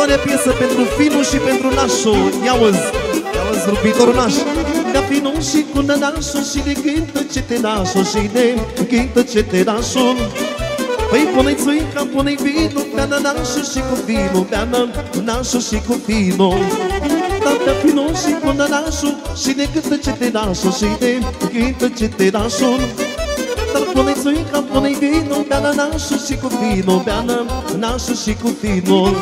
următoarea piesă pentru Finu și pentru Nașu. Ia-uzi, ia-uzi, rupitorul Naș. De-a Finu și cu Nașu și de cântă ce te Nașu și de cântă ce te Nașu. Păi pune-i țuica, pune-i vinul, bea Nașu și cu vinul, bea Nașu și cu vinul. De-a Finu și cu Nașu și de cântă ce te Nașu și de cântă ce te Nașu. Dar pune-i țuica, pune-i vinul, bea Nașu și cu vinul, bea Nașu și cu vinul.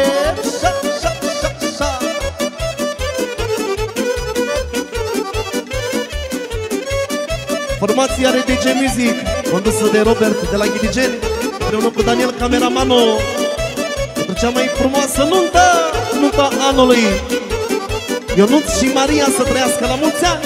Formația RDG Music, condusă de Robert de la Ghiligeni, împreună cu Daniel Cameramano, pentru cea mai frumoasă nuntă, nunta anului. Ionuț și Maria să trăiască la mulți ani.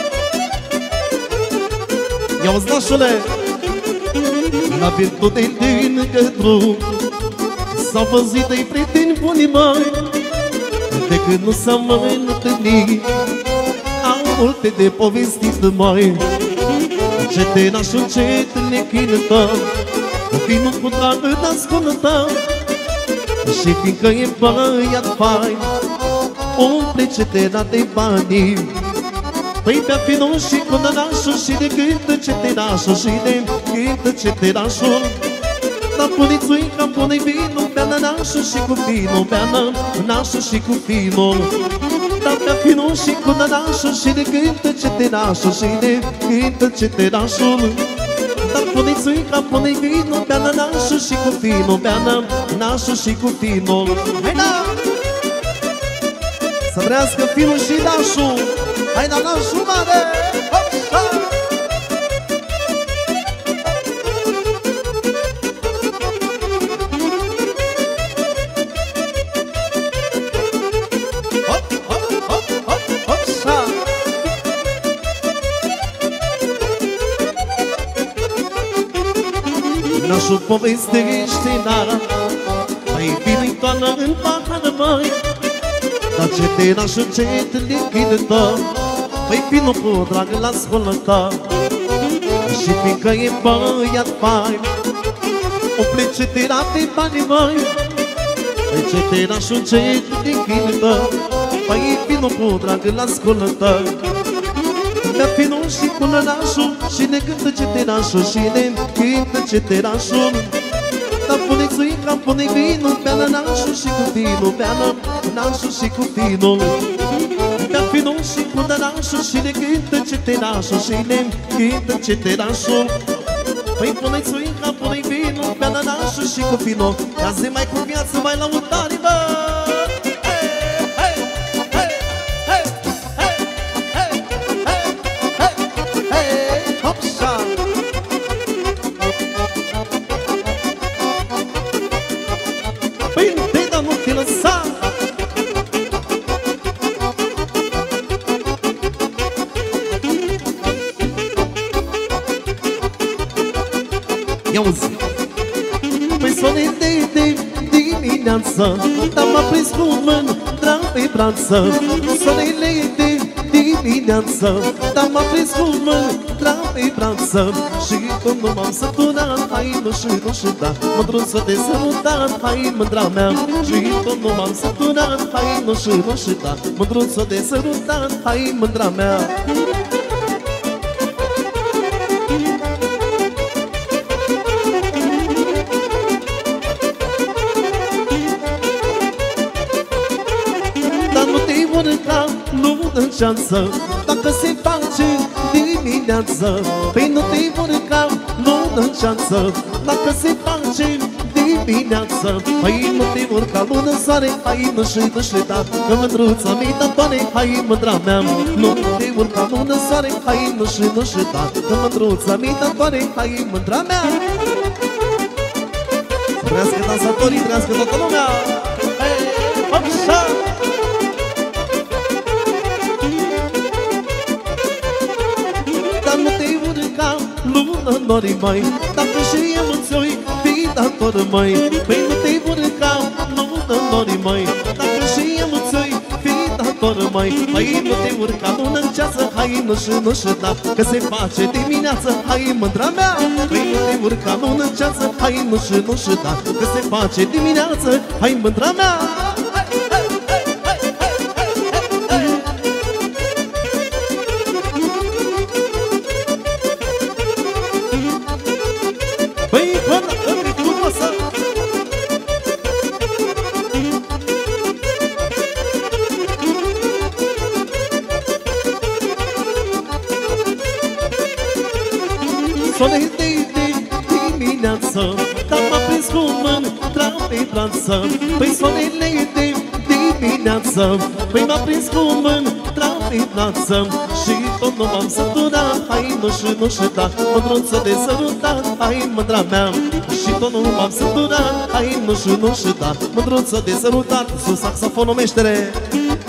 Ia-uzi, Nașule! La virtute din drum s-au văzut de-i prieteni buni mai, de când nu s-au mai întâlnit, au multe de povestit mai. Ce te Nașul, ce te nechintă, vinul cu dragă n-ascultă. Și fiindcă e băiat fain, umple ce te da de bani. Păi bea Finu și cu Nașul și de cântă ce te Nașul și de cântă ce te Nașul. Dar pune-i țuica, pune-i vinul, bea Nașul și cu vinul, bea Nașul și cu vinul. Dar bea Finu și cu Nașul și de cântă ce te Nașul și de cântă ce te Nașul. Dar pune-i țuica, pune-i vinul, bea Nașul și cu vinul, bea Nașul și cu vinul. Hai da! Să trească Finu și Nașul! Hai da, Nașul mare! Nașul povestește-na, mai bine-i toană în pahară, mai. Dar ce te Nașul, ce te lichidă, păi Finu cu dragă la scolătă. Și fiindcă e băiat fain, umple ce te da de bani, mai. Păi ce te Nașul, ce te lichidă, păi Finu cu dragă la scolătă. De-a Finu și cu Nașul și ne cântă ce te Nașul și ne cântă ce te Nașul. Dar pune-i țuica, pune-i vinul, bea Nașul și cu vinul, bea Nașul și cu vinul. De-a Finu și cu Nașul și ne cântă ce te Nașul și ne cântă ce te Nașul. Păi pune-i țuica, pune-i vinul, bea Nașul și cu vinul. Ca zi mai cu viață, mai lăutare, bă! Ia-uzi! Păi sonete de dimineață, dar m-a prins cu mândra pe brață. Sonele de dimineață, dar m-a prins cu mândra pe brață. Și cum nu m-am săturat, hai nu și da, mândruță de sărutat, hai mândra mea. Și cum nu m-am săturat, hai nu și da, mândruță de sărutat, hai mândra mea. Șansă, dacă se face dimineață, păi nu te vor ca, nu dă șansă. Dacă se face dimineață, păi nu te vor ca lună soare, hai nu și da, că mândruța mi datoare, hai mândra mea. Nu te vor ca lună soare, hai nu și da, că mândruța mi datoare, hai mândra mea. Să trăiască dansatorii, trăiască toată lumea. Așa! Nori mai, dacă și emoțioi fii dator mai. Păi nu te urca, nu dă nori mai, dacă și emoțioi fii dator mai. Păi nu te urca, nu înceață, hai nu și da, că se face dimineață, hai mândra mea. Păi nu te urca, nu înceață, hai nu și da, că se face dimineață, hai mândra mea. brață, păi soarele de dimineață, păi m-a prins cu mândra pe nață și tot nu m-am săturat. Hai nu și da, mândruță de sărutat, hai mândra mea. Și tot nu m-am săturat, hai nu și da, mândruță de sărutat. Sus saxofonul, meștere!